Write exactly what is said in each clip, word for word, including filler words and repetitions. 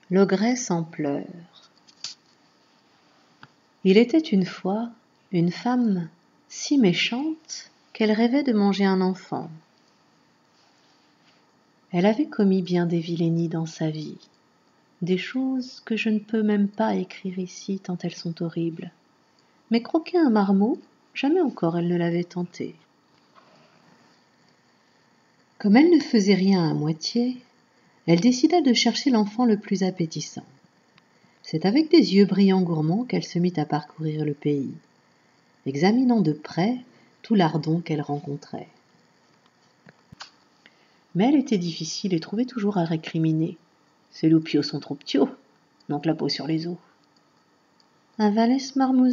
L'ogresse en pleurs. Il était une fois une femme si méchante qu'elle rêvait de manger un enfant. Elle avait commis bien des vilainies dans sa vie, des choses que je ne peux même pas écrire ici tant elles sont horribles. Mais croquer un marmot, jamais encore elle ne l'avait tenté. Comme elle ne faisait rien à moitié, elle décida de chercher l'enfant le plus appétissant. C'est avec des yeux brillants gourmands qu'elle se mit à parcourir le pays, examinant de près tout lardon qu'elle rencontrait. Mais elle était difficile et trouvait toujours à récriminer. Ces loupiaux sont trop ptios, donc la peau sur les os. Un valet se marmousait ?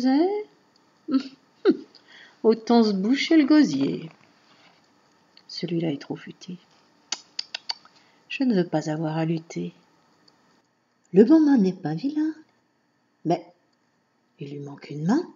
Autant se boucher le gosier. Celui-là est trop futé. Je ne veux pas avoir à lutter. Le bambin n'est pas vilain, mais il lui manque une main.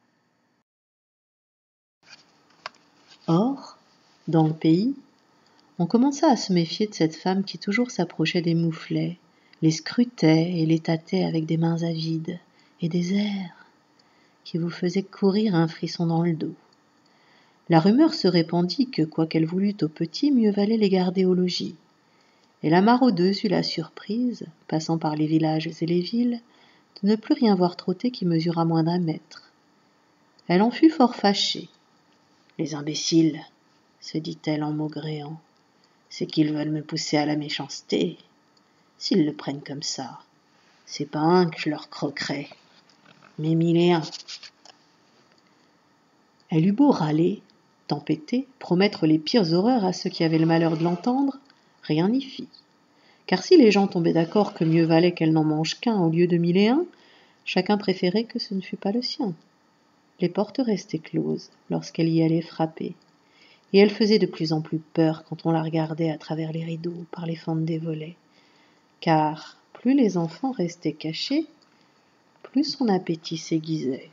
Or, dans le pays, on commença à se méfier de cette femme qui toujours s'approchait des mouflets, les scrutait et les tâtait avec des mains avides et des airs qui vous faisaient courir un frisson dans le dos. La rumeur se répandit que, quoi qu'elle voulût aux petits, mieux valait les garder au logis. Et la maraudeuse eut la surprise, passant par les villages et les villes, de ne plus rien voir trotter qui mesurât moins d'un mètre. Elle en fut fort fâchée. « Les imbéciles, se dit-elle en maugréant, c'est qu'ils veulent me pousser à la méchanceté. S'ils le prennent comme ça, c'est pas un que je leur croquerai, mais mille et un. » Elle eut beau râler, tempêter, promettre les pires horreurs à ceux qui avaient le malheur de l'entendre, rien n'y fit. Car si les gens tombaient d'accord que mieux valait qu'elle n'en mange qu'un au lieu de mille et un, chacun préférait que ce ne fût pas le sien. Les portes restaient closes lorsqu'elle y allait frapper, et elle faisait de plus en plus peur quand on la regardait à travers les rideaux ou par les fentes des volets, car plus les enfants restaient cachés, plus son appétit s'aiguisait.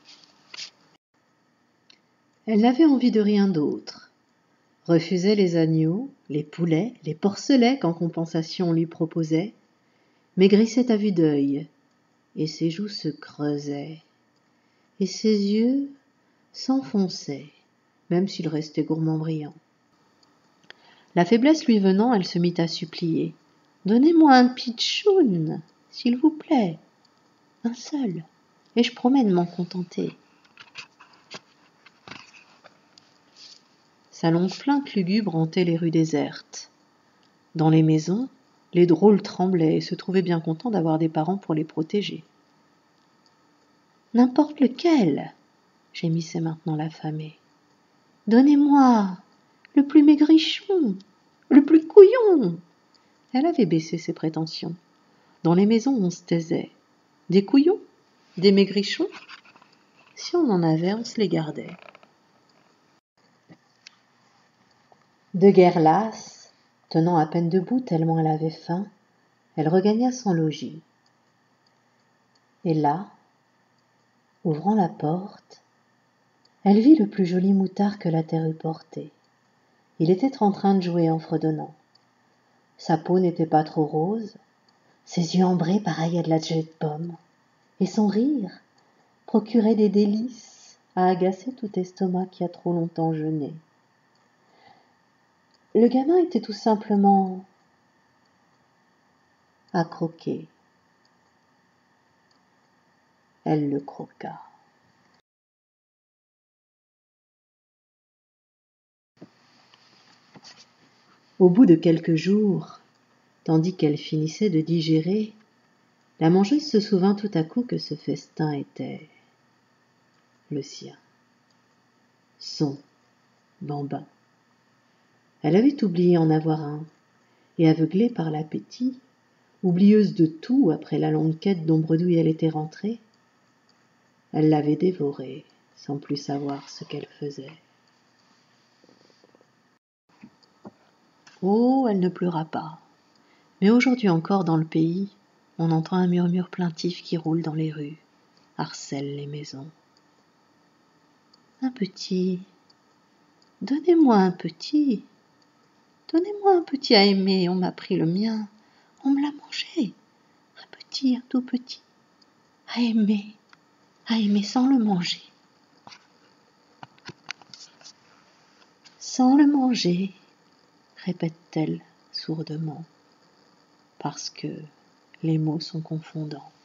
Elle n'avait envie de rien d'autre, refusait les agneaux, les poulets, les porcelets qu'en compensation on lui proposait, maigrissait à vue d'œil, et ses joues se creusaient, et ses yeux s'enfonçaient, même s'il restait gourmand brillant. La faiblesse lui venant, elle se mit à supplier. « Donnez-moi un pitchoun, s'il vous plaît, un seul, et je promets de m'en contenter. » Sa longue plainte lugubre hantait les rues désertes. Dans les maisons, les drôles tremblaient et se trouvaient bien contents d'avoir des parents pour les protéger. « N'importe lequel, » gémissait maintenant l'affamée. « Donnez-moi le plus maigrichon, le plus couillon. » Elle avait baissé ses prétentions. Dans les maisons, on se taisait. Des couillons, des maigrichons, si on en avait, on se les gardait. De guerre lasse, tenant à peine debout tellement elle avait faim, elle regagna son logis. Et là, ouvrant la porte, elle vit le plus joli moutard que la terre eût porté. Il était en train de jouer en fredonnant. Sa peau n'était pas trop rose, ses yeux ambrés pareils à de la gelée de pomme, et son rire procurait des délices à agacer tout estomac qui a trop longtemps jeûné. Le gamin était tout simplement à croquer. Elle le croqua. Au bout de quelques jours, tandis qu'elle finissait de digérer, la mangeuse se souvint tout à coup que ce festin était le sien, son bambin. Elle avait oublié en avoir un, et aveuglée par l'appétit, oublieuse de tout après la longue quête dont bredouille elle était rentrée, elle l'avait dévoré sans plus savoir ce qu'elle faisait. Oh, elle ne pleura pas. Mais aujourd'hui encore dans le pays, on entend un murmure plaintif qui roule dans les rues, harcèle les maisons. Un petit, donnez-moi un petit, donnez-moi un petit à aimer, on m'a pris le mien, on me l'a mangé. Un petit, un tout petit, à aimer, à aimer sans le manger. Sans le manger, répète-t-elle sourdement, parce que les mots sont confondants.